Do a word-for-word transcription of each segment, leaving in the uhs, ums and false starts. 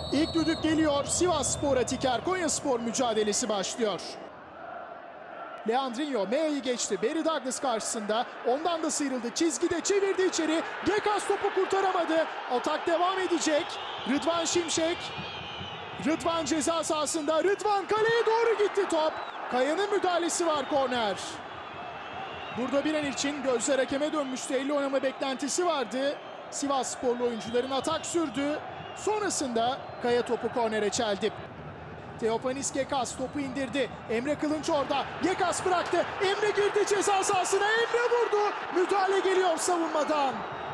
İlk düdük geliyor. Sivasspor Atiker Konyaspor mücadelesi başlıyor. Leandrinho Mea'yı geçti. Barry Douglas karşısında. Ondan da sıyrıldı. Çizgide çevirdi içeri. Gekas topu kurtaramadı. Atak devam edecek. Rıdvan Şimşek. Rıdvan ceza sahasında. Rıdvan kaleye doğru gitti top. Kaya'nın müdahalesi var, korner. Burada bir an için gözler hakeme dönmüştü. Elle oynama beklentisi vardı. Sivassporlu oyuncuların atak sürdü. Sonrasında Kaya topu kornere çeldi. Teofanis Gekas topu indirdi. Emre Kılınç orada. Gekas bıraktı. Emre girdi ceza sahasına. Emre vurdu. Müdahale geliyor savunmadan.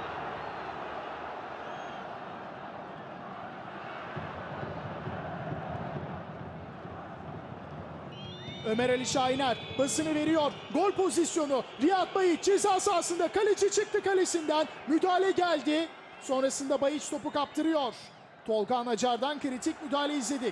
Ömer Ali Şahiner basını veriyor. Gol pozisyonu. Riyad Bayiç ceza sahasında. Kaleci çıktı kalesinden. Müdahale geldi. Sonrasında Bayiç topu kaptırıyor. Tolga Anacar'dan kritik müdahale izledik.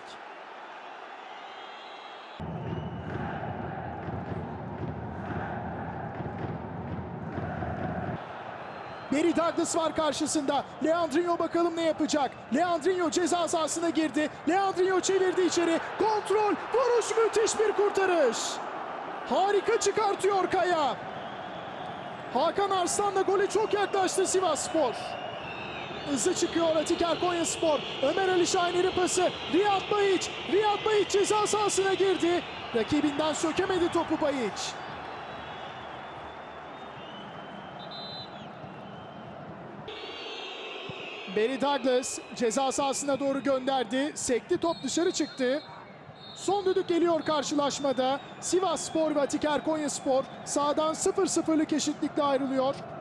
Barry Douglas var karşısında. Leandrinho bakalım ne yapacak. Leandrinho ceza sahasına girdi. Leandrinho çevirdi içeri. Kontrol, vuruş, müthiş bir kurtarış. Harika çıkartıyor Kaya. Hakan Arslan da gole çok yaklaştı Sivasspor. Hızlı çıkıyor Atiker Konyaspor. Ömer Ali Şahiner'in pası. Riyad Bayiç. Riyad Bayiç ceza sahasına girdi. Rakibinden sökemedi topu Bayiç. Barry Douglas ceza sahasına doğru gönderdi. Sekti, top dışarı çıktı. Son düdük geliyor karşılaşmada. Sivasspor ve Atiker Konyaspor sahadan sıfır sıfırlık eşitlikle ayrılıyor.